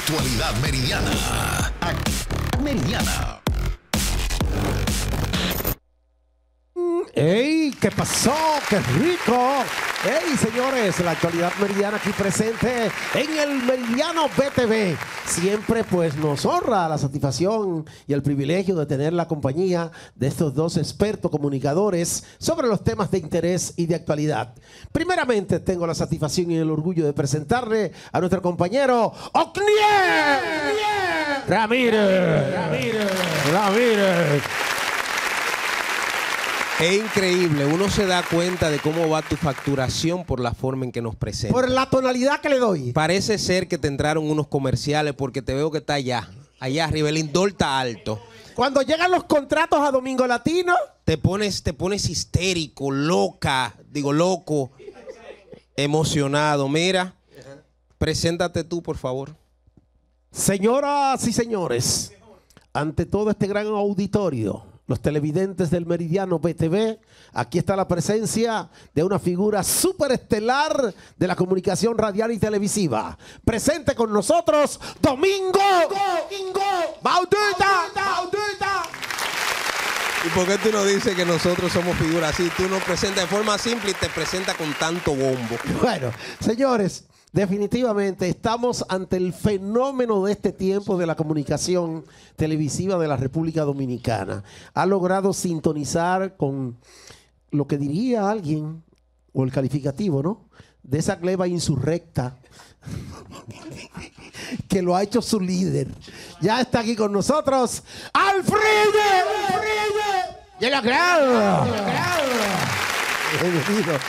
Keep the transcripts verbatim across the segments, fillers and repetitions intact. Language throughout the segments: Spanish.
Actualidad Meridiana. Actualidad Meridiana. ¡Ey! ¿Qué pasó? ¡Qué rico! ¡Ey, señores! La Actualidad Meridiana aquí presente en el Meridiano B T V. Siempre pues nos honra la satisfacción y el privilegio de tener la compañía de estos dos expertos comunicadores sobre los temas de interés y de actualidad. Primeramente tengo la satisfacción y el orgullo de presentarle a nuestro compañero Ocnier Ramírez. Ramírez. Ramírez. Es increíble, uno se da cuenta de cómo va tu facturación por la forma en que nos presenta. Por la tonalidad que le doy. Parece ser que te entraron unos comerciales porque te veo que está allá, allá arriba, el indol está alto. Cuando llegan los contratos a Domingo Latino, te pones, te pones histérico, loca, digo loco, emocionado. Mira, preséntate tú, por favor. Señoras y señores, ante todo este gran auditorio, los televidentes del Meridiano B T V, aquí está la presencia de una figura superestelar de la comunicación radial y televisiva. Presente con nosotros, Domingo, Domingo Bautista. Bautista. ¿Y por qué tú no dices que nosotros somos figuras así? Tú nos presentas de forma simple y te presentas con tanto bombo. Bueno, señores, definitivamente estamos ante el fenómeno de este tiempo de la comunicación televisiva de la República Dominicana. Ha logrado sintonizar con lo que diría alguien, o el calificativo, ¿no? De esa gleba insurrecta que lo ha hecho su líder. Ya está aquí con nosotros, Alfredo. ¡De la grada! Bienvenido.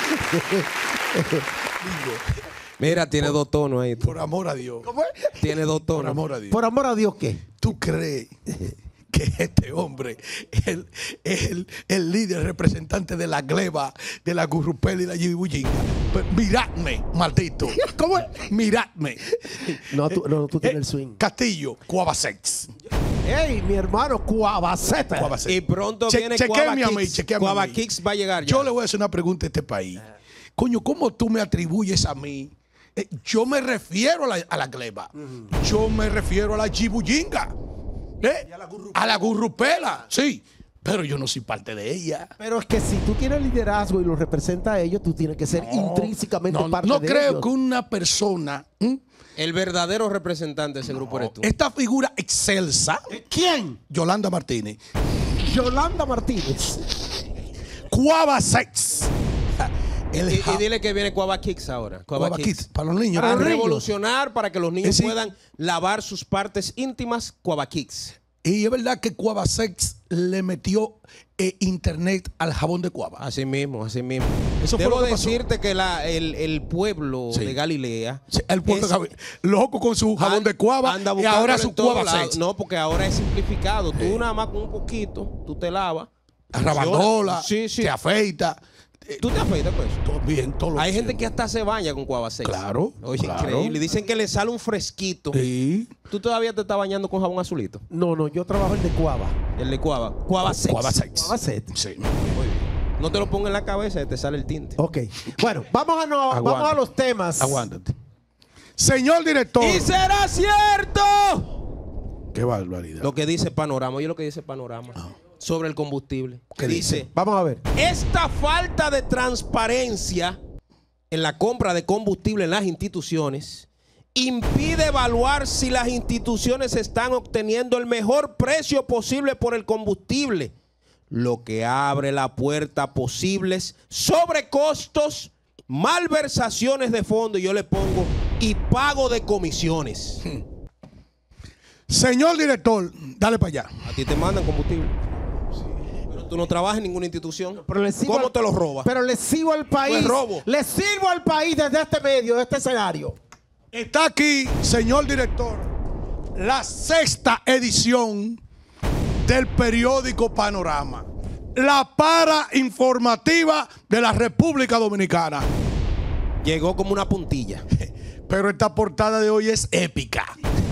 Mira, tiene dos tonos ahí. Por amor a Dios. ¿Cómo es? Tiene dos tonos. Por amor a Dios. Por amor a Dios, ¿qué? ¿Tú crees que este hombre es el, el, el líder representante de la gleba, de la gurrupela y la yibuyinga? Pues miradme, maldito. ¿Cómo es? Miradme. No, tú, no, tú tienes el swing. Castillo, Cuavasex. ¡Ey, mi hermano Cuavaceta! Cuavasex. Y pronto Che- viene chequéame Cuava a mí, Kicks. chequéame a Cuava mí. Kicks va a llegar ya. Yo le voy a hacer una pregunta a este país. Coño, ¿cómo tú me atribuyes a mí? Eh, yo me refiero a la, a la gleba. Yo me refiero a la yibuyinga. ¿Eh? A la gurrupela. Sí. Pero yo no soy parte de ella. Pero es que si tú tienes liderazgo y lo representa a ellos, tú tienes que ser intrínsecamente No, parte no de creo ellos. que una persona, ¿m? El verdadero representante de ese grupo eres tú. esta figura excelsa, ¿Quién? Yolanda Martínez, Yolanda Martínez. Cuavasex. El Y, ja- y dile que viene Cuava Kicks ahora. Cuava Cuava Kicks. Kids, para los niños. A Para los niños. revolucionar para que los niños Eh, sí. puedan lavar sus partes íntimas. Cuava Kicks. Y es verdad que Cuavasex le metió eh, internet al jabón de Cuava. Así mismo, así mismo. Eso fue Debo lo que pasó. decirte que la, el, el pueblo Sí. de Galilea Sí, el pueblo es- de Gabi- loco con su jabón an- de Cuava anda y buscándolo ahora en su todos Cuavasex. lados. No, porque ahora es simplificado. Tú nada más con un poquito, tú te lavas. Rabandola, Sí, sí. te afeita. Tú te afeitas con eso. Todo bien, todo lo Hay que gente sea. que hasta se baña con Cuava Sex. Claro, Oye, claro. increíble. Dicen que le sale un fresquito. Sí. ¿Tú todavía te estás bañando con jabón azulito? No, no, yo trabajo el de Cuava. El de Cuava. Cuava Sex. Cuavasex. Cuavaceta. Sí. No te lo pongas en la cabeza y te sale el tinte. Ok. Bueno, vamos a, no, Aguanta. vamos a los temas. Aguántate. Señor director. ¡Y será cierto! Qué barbaridad. Lo que dice Panorama. Oye, lo que dice Panorama sobre el combustible. ¿Qué dice? Vamos a ver. Esta falta de transparencia en la compra de combustible en las instituciones impide evaluar si las instituciones están obteniendo el mejor precio posible por el combustible, lo que abre la puerta a posibles sobrecostos, malversaciones de fondo, y yo le pongo, y pago de comisiones. Señor director, dale para allá. A ti te mandan combustible. Pero tú no trabajas en ninguna institución. Pero le sigo ¿Cómo al- te lo robas? Pero le sigo al país. Pues robo. Le sirvo al país desde este medio, de este escenario. Está aquí, señor director, la sexta edición del periódico Panorama, la para informativa de la República Dominicana. Llegó como una puntilla. Pero esta portada de hoy es épica.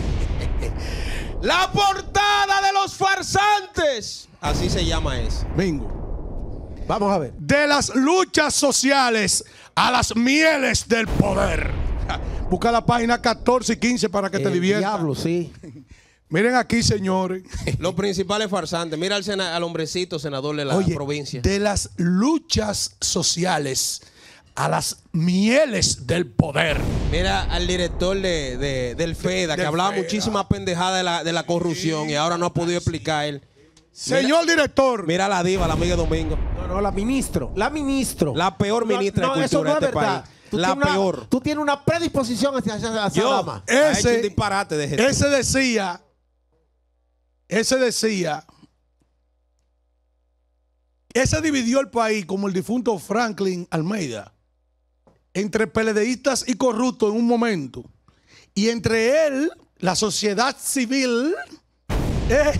La portada de los farsantes. Así se llama eso. Bingo. Vamos a ver. De las luchas sociales a las mieles del poder. Busca la página catorce y quince para que te El diviertas. diablo, sí. Miren aquí, señores. Los principales farsantes. Mira al, sena- al hombrecito senador de la Oye, provincia. de las luchas sociales a las mieles del poder. Mira al director de, de- del FEDA, que del hablaba FEDA. muchísima pendejada de la, de la corrupción y ahora no ha podido explicar él. Señor director. Mira a la diva, la amiga de Domingo. No, no, la ministro. La ministro. La peor ministra no, de no, eso cultura no de es este verdad. país. Tú La tienes una- peor. Tú tienes una predisposición hacia, hacia, hacia Yo, la dama. ha hecho Ese- un disparate de gestión. Ese decía, ese decía, ese dividió el país como el difunto Franklin Almeida, entre peledeístas y corruptos en un momento, y entre él, la sociedad civil, eh,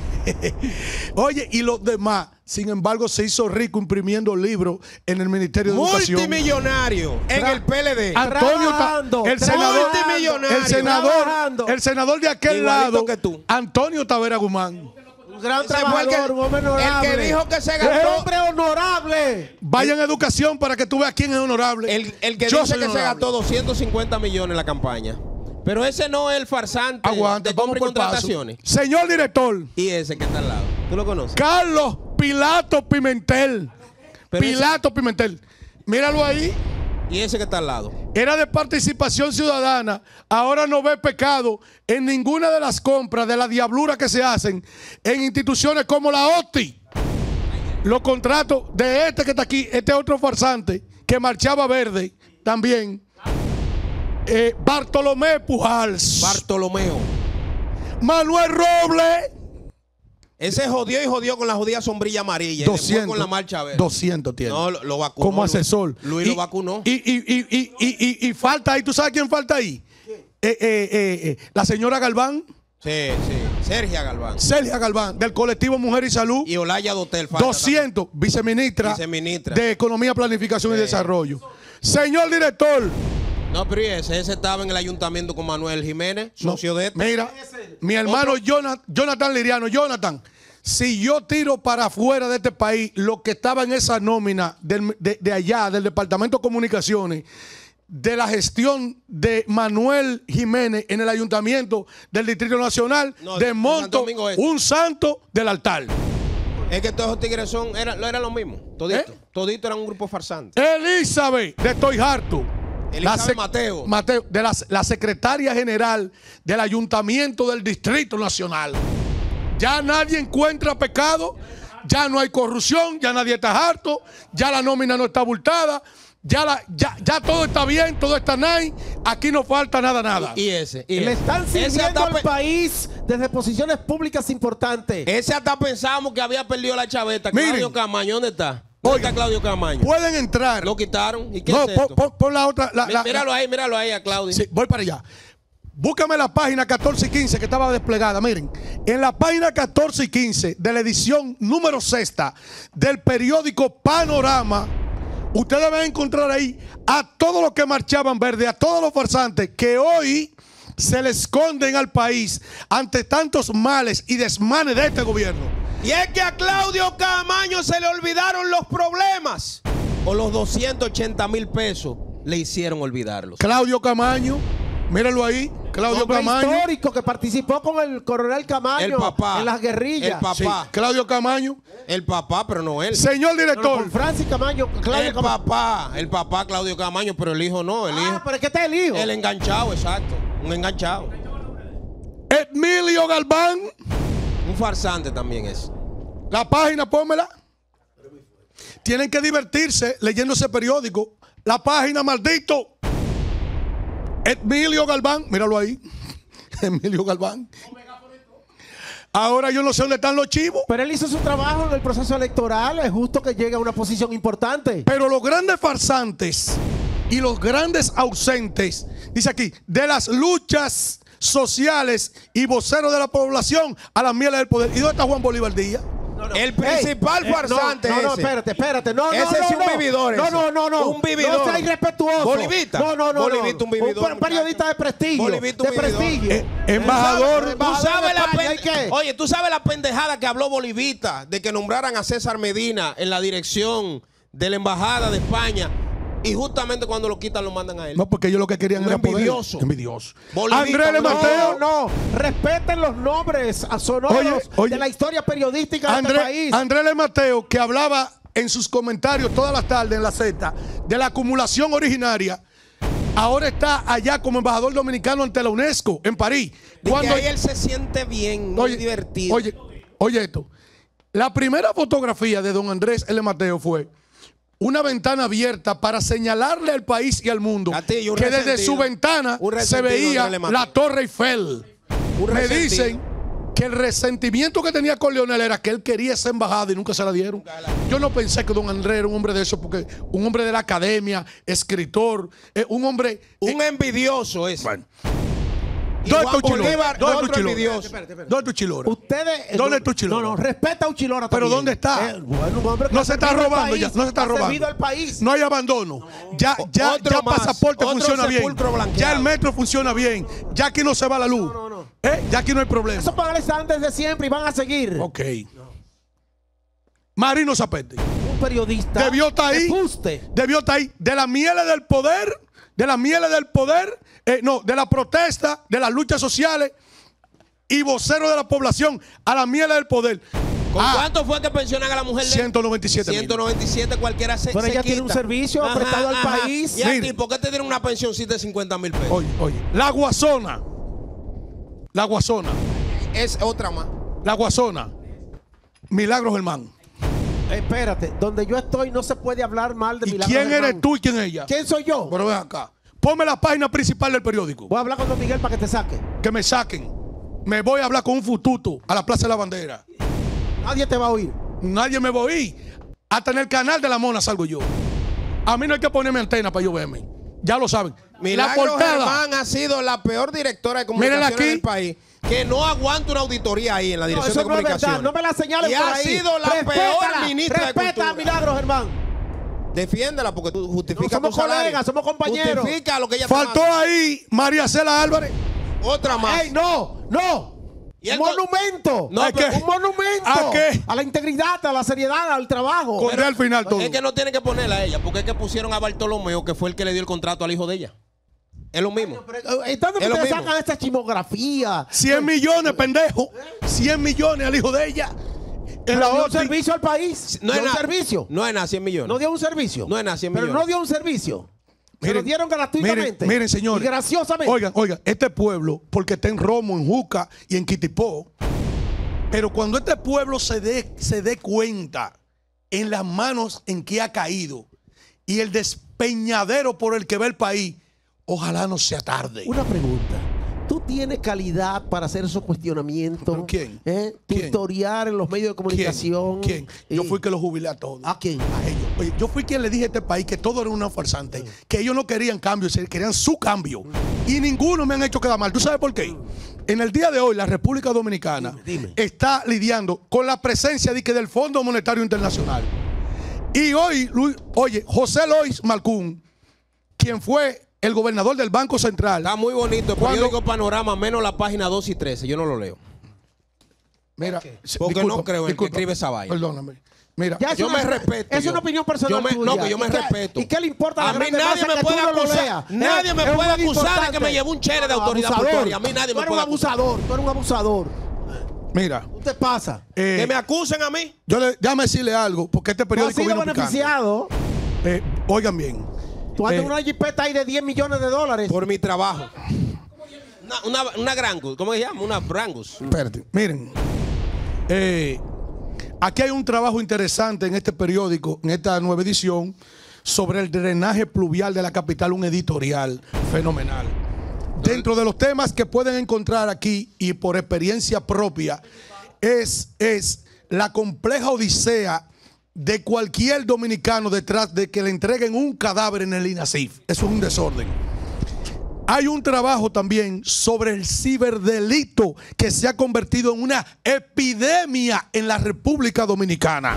oye, y los demás. Sin embargo, se hizo rico imprimiendo libros en el Ministerio de Educación. Multimillonario en Tra- el P L D. Antonio, Ta- Trabajando, el senador, multimillonario, el senador, trabajando. el senador de aquel Igualito lado, que tú. Antonio Tavera Guzmán. Un gran Ese fue el que- trabajador, un hombre honorable. el que dijo que se Un gastó- hombre honorable. Vayan a educación para que tú veas quién es honorable. El, el que Yo dice soy que se honorable. gastó doscientos cincuenta millones en la campaña. Pero ese no es el farsante Aguanta, de vamos compra y por paso. contrataciones. Señor director, Y ese que está al lado. ¿Tú lo conoces? Carlos Pilato Pimentel. Pero Pilato Pimentel. Míralo ahí. Y ese que está al lado. Era de participación ciudadana. Ahora no ve pecado en ninguna de las compras de la diablura que se hacen en instituciones como la O T I. Los contratos de este que está aquí, este otro farsante que marchaba verde también. Eh, Bartolomé Pujals. Bartolomeo. Manuel Robles. Ese jodió y jodió con la jodida sombrilla amarilla. Y después doscientos. con la marcha verde. doscientos tiene. No, lo, lo vacunó. Como Luis. asesor. Luis y, lo vacunó. Y, y, y, y, y, y- y falta ahí, ¿tú sabes quién falta ahí? Eh, eh, eh, eh, la señora Galván, Sí, sí. Sergia Galván. Celia Galván, del colectivo Mujer y Salud. Y Olaya Dotel. falta doscientos, viceministra, Viceministra. de Economía, Planificación y Desarrollo. Señor director, también. No, pero ¿y ese? Ese estaba en el ayuntamiento con Manuel Jiménez, socio de este. mira, mi hermano Jonathan, Jonathan Liriano, Jonathan, si yo tiro para afuera de este país lo que estaba en esa nómina del- de, de allá, del Departamento de Comunicaciones, de la gestión de Manuel Jiménez en el ayuntamiento del Distrito Nacional, No, de desmonto Santo Domingo Este. un santo del altar. Es que todos esos tigres son, eran, eran los mismos. Todito. ¿Eh? Todito eran un grupo farsante. Elizabeth de Estoy Harto. Elizabeth sec- Mateo. Mateo, de la, la secretaria general del ayuntamiento del Distrito Nacional. Ya nadie encuentra pecado, ya no hay corrupción, ya nadie está harto, ya la nómina no está abultada, ya, la, ya, ya todo está bien, todo está nice, aquí no falta nada, nada. Y ese. Y Le ese. están Ese sirviendo hasta al pe- país desde posiciones públicas importantes. Ese hasta pensábamos que había perdido la chaveta. Miren. Claudio Camaño, ¿dónde está? ¿Dónde Oiga, está Claudio Camaño? Pueden entrar. Lo quitaron. ¿Y qué No, es esto? pon, pon- pon la otra. la- Mi- la- míralo ahí, míralo ahí a Claudio. Sí, voy para allá. Búscame la página catorce y quince que estaba desplegada. Miren, en la página catorce y quince de la edición número sexta del periódico Panorama, ustedes van a encontrar ahí a todos los que marchaban verde, a todos los farsantes que hoy se le esconden al país ante tantos males y desmanes de este gobierno. Y es que a Claudio Camaño se le olvidaron los problemas. O los doscientos ochenta mil pesos le hicieron olvidarlos. Claudio Camaño, míralo ahí, Claudio Hombre Camaño. histórico que participó con el coronel Camaño El papá. en las guerrillas. El papá. Sí, Claudio Camaño. El papá, pero no él. Señor No, no, director, con Francis Camaño, Claudio El Camaño. papá. El papá Claudio Camaño, pero el hijo no. El Ah, hijo. pero es que este es el hijo. El enganchado, exacto. Un enganchado. Emilio Galván. Un farsante también es. La página, pónmela. Tienen que divertirse leyendo ese periódico. La página, maldito. Emilio Galván, míralo ahí. Emilio Galván. Ahora yo no sé dónde están los chivos. Pero él hizo su trabajo en el proceso electoral. Es justo que llegue a una posición importante. Pero los grandes farsantes y los grandes ausentes, dice aquí, de las luchas sociales y voceros de la población a las mieles del poder. ¿Y dónde está Juan Bolívar Díaz? El principal Ey, eh, farsante no, no, no, ese. espérate, espérate. No, Ese no, es no, un no. vividor No, ese. no, no, no. Un vividor. No sea irrespetuoso. Bolivita. No, no, no. Bolivita, no. un vividor, Un periodista de prestigio. Bolivita, un de vividor. prestigio. Eh, embajador. Él sabe- ¿Tú embajador sabes de la España, pen- ¿y qué? Oye, tú sabes la pendejada que habló Bolivita de que nombraran a César Medina en la dirección de la embajada de España Y justamente cuando lo quitan lo mandan a él. No, porque ellos lo que querían Un era poder. envidioso. Envidioso. Bolivita, Andrés L. no, Mateo. No, no, respeten los nombres a sonoros Oye, oye. de la historia periodística de este Andrés, país. Andrés L. Mateo, que hablaba en sus comentarios todas las tardes en la Z de la acumulación originaria, ahora está allá como embajador dominicano ante la UNESCO en París. De Cuando que ahí él se siente bien, muy oye, divertido. Oye, oye esto. La primera fotografía de don Andrés L. Mateo fue una ventana abierta para señalarle al país y al mundo Castillo, un que desde resentido. su ventana Un se resentido, veía Andrés L. Mateo. la Torre Eiffel. Un Me resentido. dicen que el resentimiento que tenía con Leonel era que él quería esa embajada y nunca se la dieron. Yo no pensé que don Andrés era un hombre de eso, porque un hombre de la academia, escritor, eh, un hombre... Un envidioso es. Bueno. Y ¿Dónde Juan está Uchilora? Bolívar, ¿Dónde está otro Uchilora? envidioso. ¿Dónde está Uchilora? Ustedes. ¿Dónde no, está Uchilora? No, no, respeta a Uchilora ¿Pero también. dónde está? Eh, bueno, un hombre que No ha se está servido al robando país, ya, no se está ha robando. servido al país. No hay abandono. Ya, ya, Otro ya más, pasaporte otro funciona bien. sepulcro blanqueado. Ya el metro funciona bien. Ya aquí no se va la luz. No, no, no. ¿Eh? Ya aquí no hay problema. Esos paneles están desde siempre y van a seguir. Ok. Marino Zapete. Un periodista. Debió estar ahí. de fuste. Debió estar ahí. De las mieles del poder. De las mieles del poder. eh, no, de la protesta. De las luchas sociales. Y vocero de la población. A las mieles del poder. ¿Con Ah, cuánto fue que pensionan a la mujer? de él? ciento noventa y siete mil. ciento noventa y siete, cualquiera se, Pero se ella quita. tiene un servicio prestado al país. ¿Y a Mire. ti por qué te dieron una pensioncita de cincuenta mil pesos? Oye, oye. La Guasona. La Guasona. Es otra más. La Guasona. Milagros Germán. Eh, espérate, donde yo estoy no se puede hablar mal de ¿Y Milagros quién Germán. eres tú y quién es ella? ¿Quién soy yo? Pero ven acá. Ponme la página principal del periódico. Voy a hablar con Don Miguel para que te saque. Que me saquen. Me voy a hablar con un fututo a la Plaza de la Bandera. Nadie te va a oír. Nadie me va a oír. Hasta en el canal de la Mona salgo yo. A mí no hay que ponerme antena para yo verme. Ya lo saben. Milagros la portada. Germán ha sido la peor directora de Mírenla comunicaciones aquí. del país. Que no aguanta una auditoría ahí en la No, dirección eso de no es verdad. comunicaciones. No me la señales Y por ha ahí. sido la Respétala, peor ministra de Respeta Cultura. a Milagros Germán. Defiéndela porque tú justificas No, somos tu salario. colegas, somos compañeros. Justifica lo que ella te Faltó manda. ahí María Cela Álvarez. Otra más. ¡Ey, no! ¡No! ¿Y Un el con- monumento. No, ¿A pero- qué? Un monumento. ¿A qué? A la integridad, a la seriedad, al trabajo. Con al final todo. Es que no tiene que ponerla a ella, porque es que pusieron a Bartolomeo, que fue el que le dio el contrato al hijo de ella. Es lo mismo. Pero, eh, ¿dónde Es lo ustedes mismo. sacan esta chimografía? cien millones, pendejo. cien millones al hijo de ella. En Pero la dio un óptica. servicio al país. No dio es un nada. servicio. No es nada, cien millones. No dio un servicio. No es nada, cien Pero millones. no dio un servicio. Se Miren, lo dieron gratuitamente. Miren, miren, señores. Y graciosamente. Oigan, oigan, este pueblo, porque está en Romo, en Juca y en Quitipó, pero cuando este pueblo se dé, se dé cuenta en las manos en que ha caído y el despeñadero por el que ve el país, ojalá no sea tarde. Una pregunta. ¿Tú tienes calidad para hacer esos cuestionamientos? ¿Pero quién? ¿Eh? ¿Quién? Tutoriar en los medios de comunicación. ¿Quién? ¿Quién? Yo Y- fui que lo jubilé a todos. ¿A quién? A ellos. Oye, yo fui quien le dije a este país que todo era una farsante, que ellos no querían cambio, se- querían su cambio. Y ninguno me han hecho quedar mal. ¿Tú sabes por qué? En el día de hoy, la República Dominicana Dime, dime. está lidiando con la presencia de que del Fondo Monetario Internacional. Y hoy, Luis- oye, José Lois Malcún, quien fue el gobernador del Banco Central. Está muy bonito el Cuando- periódico Panorama, menos la página dos y trece. Yo no lo leo. Mira, Porque no creo en el que escribe esa vaina. Perdóname. Mira, Ya es Yo una- me respeto. Es yo. una opinión personal Yo me- tuya. No, que yo ¿Y me qué- respeto. ¿Y qué le importa a la A mí grande nadie masa me que puede tú no lo acusar. leas? Nadie Es- me es puede muy acusar de importante. que me llevó un chere de No, autoridad abusador. portuaria. A mí nadie Tú me eres puede un abusador. Tú eres un abusador. mira. ¿Qué te pasa? eh, Que me acusen a mí. yo le, déjame decirle algo, porque este Tú has periódico sido vino picante. beneficiado. Eh, oigan bien. Tú andas Eh, en una jipeta ahí de diez millones de dólares. Por mi trabajo. Una, una, una Grangus. ¿Cómo se llama? Una Brangus. Espérate, miren. eh, aquí hay un trabajo interesante en este periódico, en esta nueva edición, sobre el drenaje pluvial de la capital, un editorial fenomenal. Dentro de los temas que pueden encontrar aquí y por experiencia propia, es, es la compleja odisea de cualquier dominicano detrás de que le entreguen un cadáver en el INASIF. Eso es un desorden. Hay un trabajo también sobre el ciberdelito que se ha convertido en una epidemia en la República Dominicana.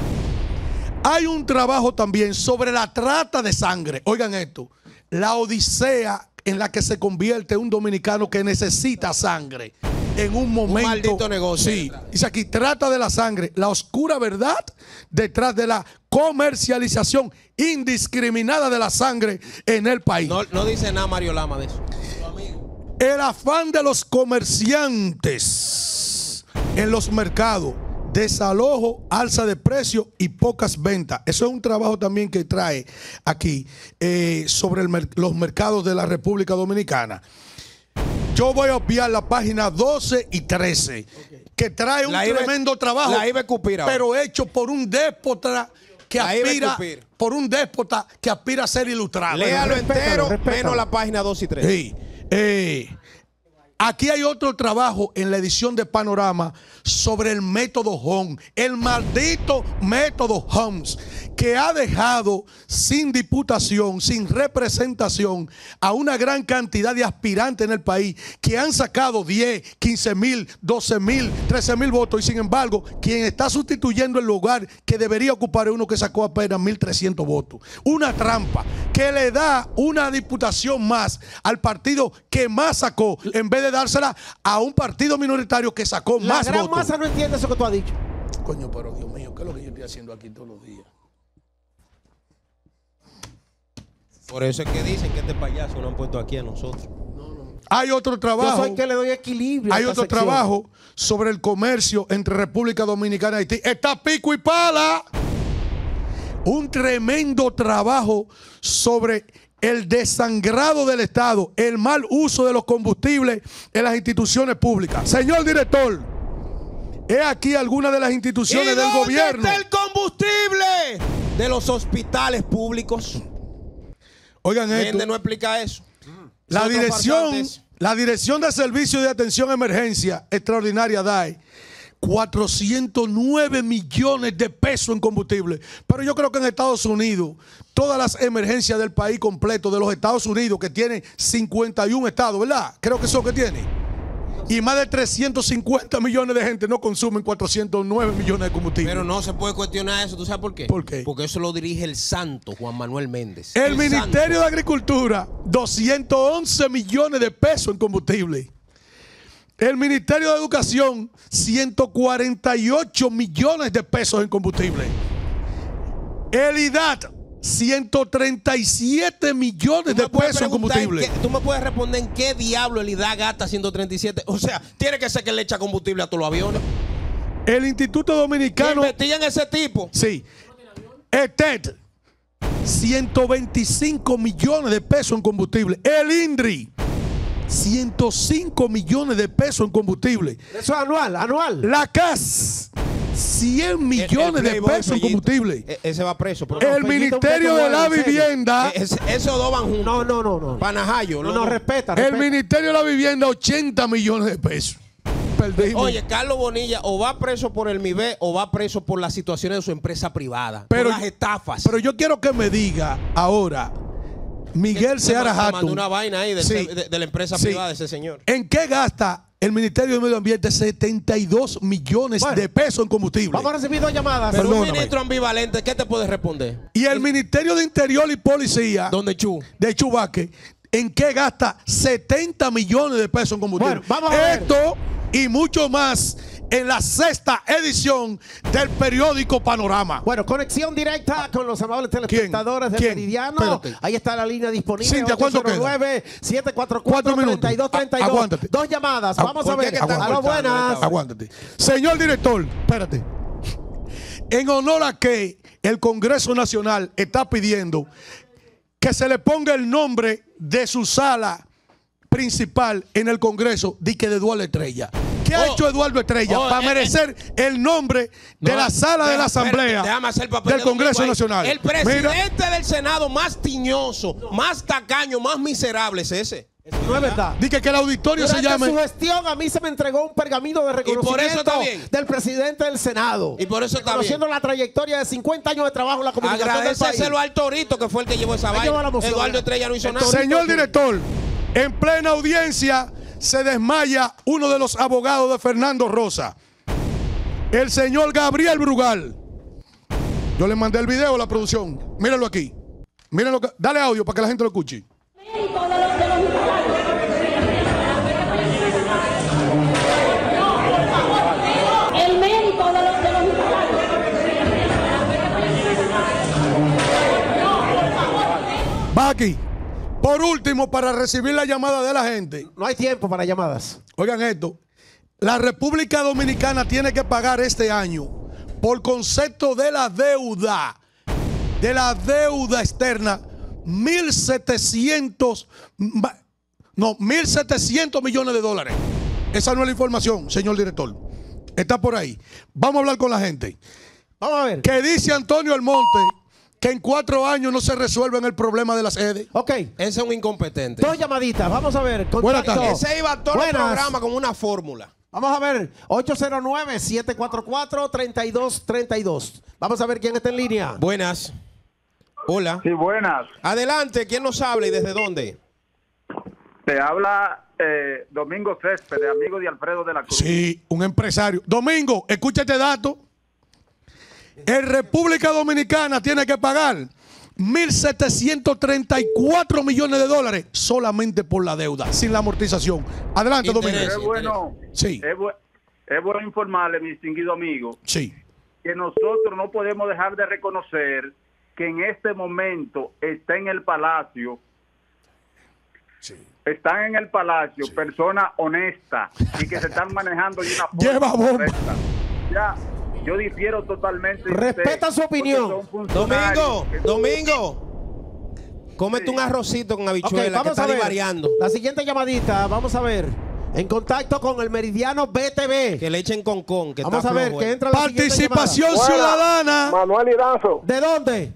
Hay un trabajo también sobre la trata de sangre. Oigan esto, la odisea en la que se convierte un dominicano que necesita sangre en un momento. maldito negocio. Sí, dice aquí, trata de la sangre, la oscura verdad detrás de la comercialización indiscriminada de la sangre en el país. No, no dice nada Mario Lama de eso. El afán de los comerciantes en los mercados, desalojo, alza de precios y pocas ventas. Eso es un trabajo también que trae aquí eh, sobre el mer los mercados de la República Dominicana. Yo voy a obviar la página doce y trece, okay, que trae un tremendo trabajo, la iba a escupir ahora, pero hecho por un déspota que la aspira, por un déspota que aspira a ser ilustrado. Léalo entero, menos la página doce y trece. Sí. Eh, aquí hay otro trabajo en la edición de Panorama sobre el método Holmes, el maldito método Holmes, que ha dejado sin diputación, sin representación a una gran cantidad de aspirantes en el país que han sacado diez, quince mil, doce mil, trece mil votos, y sin embargo quien está sustituyendo el lugar que debería ocupar es uno que sacó apenas mil trescientos votos. Una trampa que le da una diputación más al partido que más sacó, en vez de dársela a un partido minoritario que sacó la más gran votos. masa no entiende eso que tú has dicho. Coño, pero Dios mío, ¿qué es lo que yo estoy haciendo aquí todos los días? Por eso es que dicen que este payaso no han puesto aquí a nosotros. No, no. Hay otro trabajo. Yo soy que le doy equilibrio. Hay a otro sección. trabajo sobre el comercio entre República Dominicana y Haití. Está pico y pala. Un tremendo trabajo sobre el desangrado del Estado, el mal uso de los combustibles en las instituciones públicas. Señor director, he aquí algunas de las instituciones del gobierno. ¿Dónde está el combustible de los hospitales públicos? Oigan esto. Mende no explica eso. La dirección, la Dirección de Servicios de Atención a Emergencia Extraordinaria D A E, cuatrocientos nueve millones de pesos en combustible. Pero yo creo que en Estados Unidos, todas las emergencias del país completo, de los Estados Unidos, que tiene cincuenta y un estados, ¿verdad? Creo que eso que tiene. Y más de trescientos cincuenta millones de gente no consumen cuatrocientos nueve millones de combustible. Pero no se puede cuestionar eso. ¿Tú sabes por qué? ¿Por qué? Porque eso lo dirige el santo Juan Manuel Méndez. El, el Ministerio santo. de Agricultura, doscientos once millones de pesos en combustible. El Ministerio de Educación, ciento cuarenta y ocho millones de pesos en combustible. El I D A T, ciento treinta y siete millones de pesos en combustible. En qué, tú me puedes responder en qué diablo el I D A gasta ciento treinta y siete. O sea, tiene que ser que le echa combustible a todos los aviones. El Instituto Dominicano. ¿Investigan ese tipo? Sí. E T E D, ciento veinticinco millones de pesos en combustible. El INDRI, ciento cinco millones de pesos en combustible. Eso es anual, anual. La C A S, cien millones de pesos en combustible. E ese va preso. Pero el Ministerio de la Vivienda. Es, esos dos van juntos. No, no, no, no. Panajayo. No, no, respeta, El respeta. Ministerio de la Vivienda, ochenta millones de pesos. Perdimos. Oye, Carlos Bonilla o va preso por el MIBE o va preso por las situaciones de su empresa privada. Pero, por las estafas. Pero yo quiero que me diga ahora, Miguel Seara Hatton. Hatton, una vaina ahí de, sí, de, de la empresa sí, privada de ese señor. ¿en qué gasta el Ministerio de Medio Ambiente setenta y dos millones bueno, de pesos en combustible? Vamos a recibir dos llamadas. Pero Perdóname. un ministro ambivalente, ¿qué te puede responder? Y el Ministerio de Interior y Policía, ¿Dónde Chu? de Chubaque, ¿en qué gasta setenta millones de pesos en combustible? Bueno, vamos a ver. Esto y mucho más en la sexta edición del periódico Panorama. Bueno, conexión directa con los amables telespectadores del Meridiano. Espérate. Ahí está la línea disponible. Cintia, ¿cuánto queda? siete cuatro cuatro, treinta y dos treinta y dos. Aguántate. Dos llamadas. Vamos a ver. Aguántate. Aló, buenas. Aguántate. Señor director, espérate. En honor a que el Congreso Nacional está pidiendo que se le ponga el nombre de su sala principal en el Congreso, di que de Eduardo Estrella. ¿Qué ha oh, hecho Eduardo Estrella oh, para eh, merecer eh, el nombre de no, la sala deja, de la Asamblea déjame hacer el papel del de Congreso ahí. Nacional? El presidente Mira, del Senado más tiñoso, no. más tacaño, más miserable es ese. Eso no es verdad. di que, que el auditorio Durante se llame. su gestión a mí se me entregó un pergamino de reconocimiento por eso está bien. del presidente del Senado. Y por eso está reconociendo bien. la trayectoria de cincuenta años de trabajo en la comunicación del país. Agradeceselo al Torito, que fue el que llevó esa vaina. Eduardo Estrella no hizo nada. Señor director, en plena audiencia se desmaya uno de los abogados de Fernando Rosa, el señor Gabriel Brugal. Yo le mandé el video a la producción. Mírenlo aquí. Mírenlo. Dale audio para que la gente lo escuche. El mérito de los, de los aquí. Por último, para recibir la llamada de la gente. No hay tiempo para llamadas. Oigan esto. La República Dominicana tiene que pagar este año por concepto de la deuda, de la deuda externa, mil setecientos, no, mil setecientos millones de dólares. Esa no es la información, señor director. Está por ahí. Vamos a hablar con la gente. Vamos a ver. ¿Qué dice Antonio Almonte? Que en cuatro años no se resuelven el problema de las sedes. Ok. Ese es un incompetente. Dos llamaditas. Vamos a ver. Buenas Contacto. tardes. Ese iba todo el Buenas. programa con una fórmula. Vamos a ver. ocho cero nueve, siete cuatro cuatro, tres dos tres dos. Vamos a ver quién está en línea. Buenas. Hola. Sí, buenas. Adelante, ¿quién nos habla y desde dónde? Te habla eh, Domingo Céspedes, amigo de Alfredo de la Cruz. Sí, un empresario. Domingo, escucha este dato. En República Dominicana tiene que pagar mil setecientos treinta y cuatro millones de dólares solamente por la deuda, sin la amortización. Adelante, Domingo. Interés. Es bueno, Sí. es, bu- es bueno informarle, mi distinguido amigo, Sí. que nosotros no podemos dejar de reconocer que en este momento está en el Palacio, Sí. están en el Palacio personas honestas y que se están manejando de una forma Lleva bomba. correcta. Ya, yo difiero totalmente. de Respeta usted, su opinión. porque son funcionarios Domingo, que- Domingo. Cómete Sí. un arrocito con Ok, habichuela que vamos está a ver. divariando. La siguiente llamadita. Vamos a ver. En contacto con el Meridiano B T V. Que le echen con con. Que Vamos está a ver flojo, que eh. entra la siguiente Participación llamada. ciudadana. Manuel Iranzo, ¿De dónde?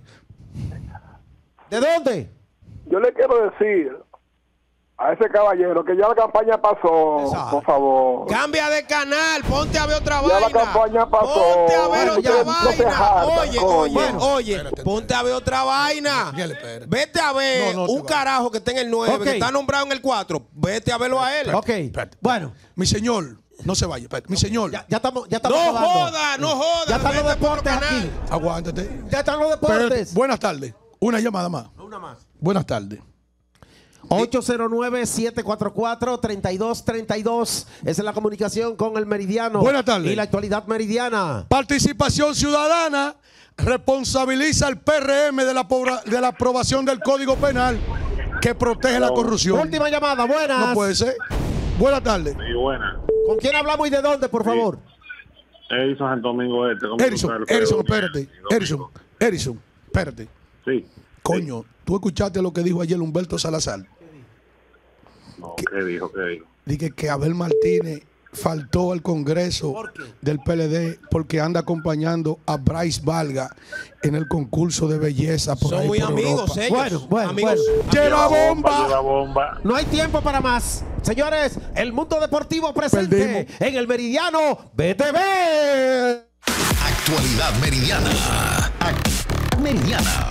¿De dónde? yo le quiero decir a ese caballero que ya la campaña pasó, Exacto. por favor. Cambia de canal, ponte a ver otra Ya la vaina. campaña pasó. Ponte a ver Bueno, otra ustedes no se vaina. hartan, Oye, coño. oye, Bueno, oye, espérate. ponte a ver otra vaina. Miguel, espérate. Vete a ver No, no te un vayas. carajo que está en el nueve, Ok. que está nombrado en el cuatro. Vete a verlo a él. Ok. Espérate. Bueno. Mi señor, no se vaya. Espérate. Mi señor, Ya, ya estamos, ya estamos No acabando. joda, no joda. Ya están los vete por otro deportes canal. aquí. aguántate. Ya están los Espérate. deportes. Buenas tardes. Una llamada más. Una más. Buenas tardes. ocho cero nueve, siete cuatro cuatro, tres dos tres dos. Esa es la comunicación con el Meridiano. Buenas tardes. Y la actualidad meridiana. Participación ciudadana responsabiliza al P R M de la, pobra- de la aprobación del Código Penal que protege la corrupción. Última llamada. Buenas. No puede ser. Buenas tardes. Sí, buena. ¿Con quién hablamos y de dónde, por favor? Edison Santo Domingo Este. ¿cómo tú Erison, sabes? Erison, Pero, espérate. Domingo. Erison, Erison, espérate. Sí. Coño, ¿tú escuchaste lo que dijo ayer Humberto Salazar? No, ¿qué dijo? ¿Qué dijo? Dije que Abel Martínez faltó al Congreso del P L D porque anda acompañando a Bryce Valga en el concurso de belleza por Son ahí muy por amigos Europa. ellos. Bueno, bueno, amigos. bueno. ¡Lleva Lleva bomba! bomba. No hay tiempo para más. Señores, el mundo deportivo presente Perdimos. en el Meridiano B T V. Actualidad Meridiana. Ac- Meridiana.